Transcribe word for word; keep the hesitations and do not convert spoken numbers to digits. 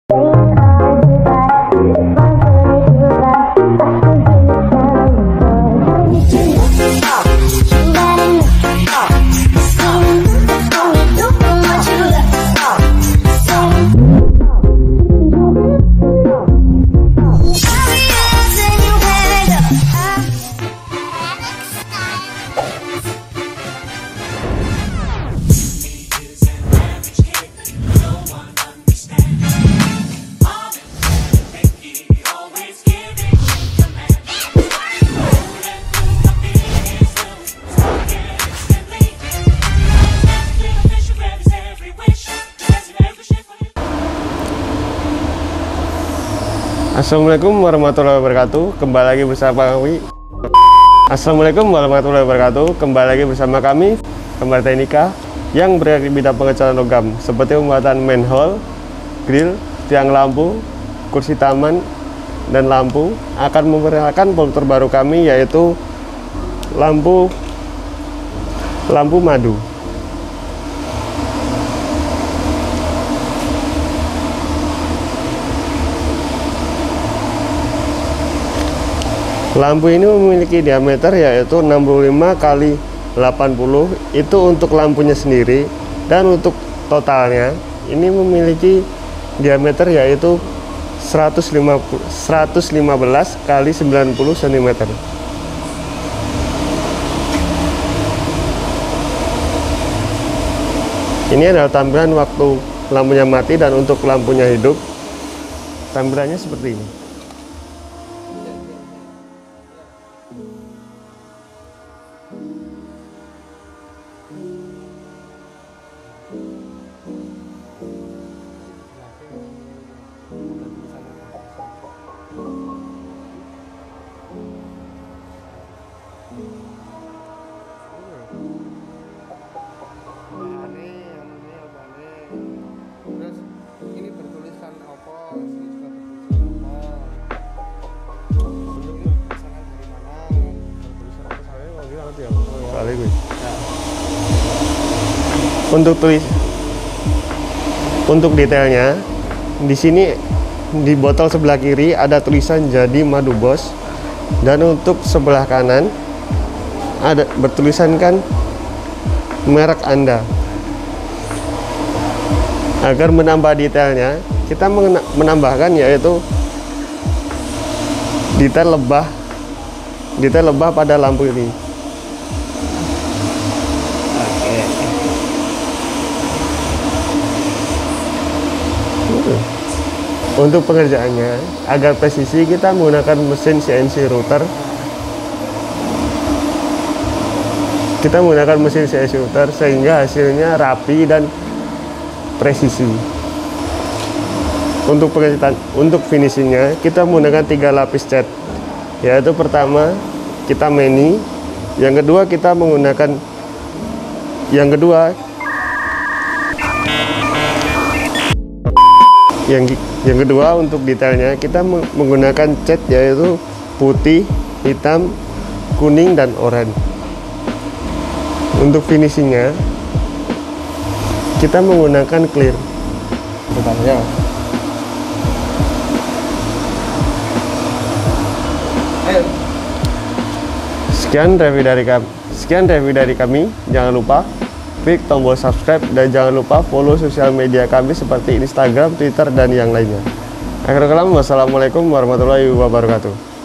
Assalamualaikum warahmatullahi wabarakatuh. Kembali lagi bersama kami. Assalamualaikum warahmatullahi wabarakatuh. Kembali lagi bersama kami, Kembar Teknika, yang bergerak di bidang pengecatan logam seperti pembuatan manhole, grill, tiang lampu, kursi taman, dan lampu. Akan memperkenalkan produk terbaru kami, yaitu lampu lampu madu. Lampu ini memiliki diameter yaitu enam puluh lima kali delapan puluh, itu untuk lampunya sendiri, dan untuk totalnya ini memiliki diameter yaitu seratus lima belas kali sembilan puluh sentimeter. Ini adalah tampilan waktu lampunya mati, dan untuk lampunya hidup tampilannya seperti ini. Terus ini bertuliskan opos, ini juga bertuliskan opos. Kali gue. Untuk tulis, untuk detailnya di sini di botol sebelah kiri ada tulisan Jadi Madu Bos, dan untuk sebelah kanan ada bertulisan kan merek Anda. Agar menambah detailnya, kita menambahkan yaitu detail lebah, detail lebah pada lampu ini. Oke. Untuk pengerjaannya agar presisi, kita menggunakan mesin C N C router. Kita menggunakan mesin C N C router sehingga hasilnya rapi dan presisi. Untuk pengecasan, untuk finishingnya kita menggunakan tiga lapis cat, yaitu pertama kita mani, yang kedua kita menggunakan yang kedua yang yang kedua untuk detailnya kita menggunakan cat yaitu putih, hitam, kuning, dan oranye. Untuk finishingnya kita menggunakan clear. Pertanyaan. Ayo. Sekian review dari kami. Sekian review dari kami. Jangan lupa klik tombol subscribe, dan jangan lupa follow sosial media kami seperti Instagram, Twitter, dan yang lainnya. Akhir kalam, wassalamualaikum warahmatullahi wabarakatuh.